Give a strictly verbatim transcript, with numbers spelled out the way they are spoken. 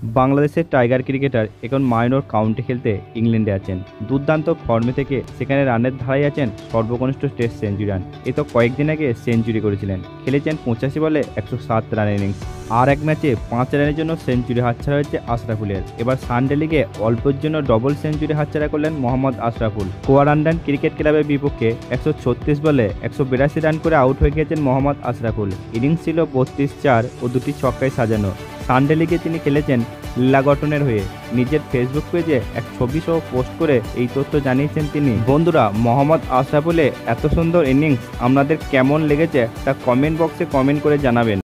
বাংলাদেশের tiger cricketer এখন minor county খেলতে ইংল্যান্ডে আছেন। দুর্দান্ত ফর্মে থেকে সেখানে রানের ধারায় আছেন সর্বকনিষ্ঠ টেস্ট সেঞ্চুরিয়ান। এ তো কয়েকদিন আগে সেঞ্চুরি করেছিলেন। খেলেছেন পঁচাশি বলে একশো সাত রানের ইনিংস। আর এক ম্যাচে পাঁচ রানের জন্য সেঞ্চুরি হাতছাড়া হয়েছে আশরাফুলের। এবার সানডে লিগে অল্পের জন্য ডবল সেঞ্চুরি হাতছাড়া করলেন মোহাম্মদ আশরাফুল। কোয়ারান্ডান ক্রিকেট ক্লাবের বিপক্ষে একশো ছত্রিশ বলে একশো বিরাশি রান করে আউট হয়ে গিয়েছেন মোহাম্মদ আশরাফুল। ইনিংস ছিল বত্রিশ চার ও দুটি ছক্কায় সাজানো। সানডে লিগে তিনি খেলেছেন লীলা গঠনের হয়ে। নিজের ফেসবুক পেজে এক ছবি সহ পোস্ট করে এই তথ্য জানিয়েছেন তিনি। বন্ধুরা, মোহাম্মদ আশরাফুলের এত সুন্দর ইনিংস আপনাদের কেমন লেগেছে তা কমেন্ট বক্সে কমেন্ট করে জানাবেন।